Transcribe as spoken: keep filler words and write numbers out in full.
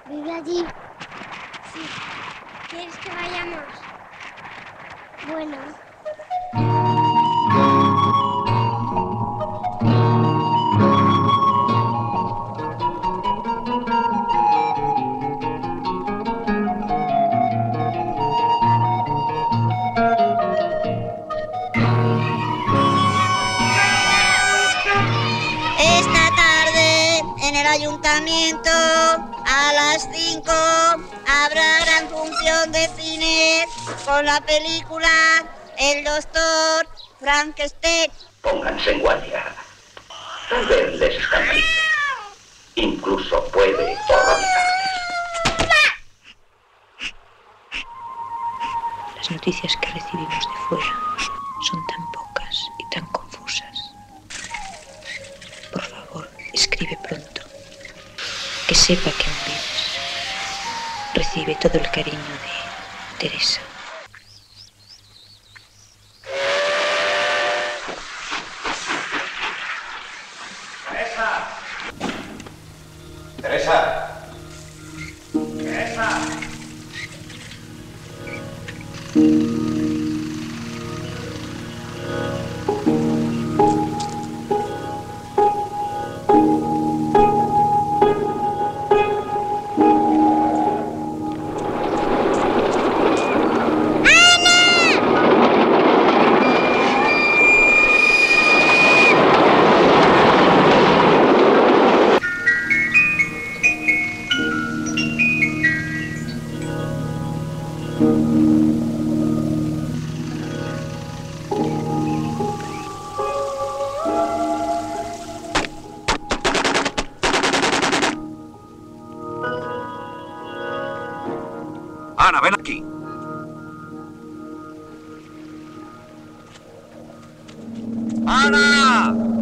¿Vive allí? Sí. ¿Quieres que vayamos? Bueno. Esta tarde en el ayuntamiento a las cinco habrá gran función de cine con la película El Doctor Frankenstein. Pónganse en guardia. Tal vez les escandalice. Incluso puede horrorizarles. Las noticias que recibimos de fuera son tan pocas y tan confusas. Por favor, escribe pronto. Que sepa que aún vives. Recibe todo el cariño de Teresa. Teresa. Teresa. Ana, ven aquí. ¡Ana!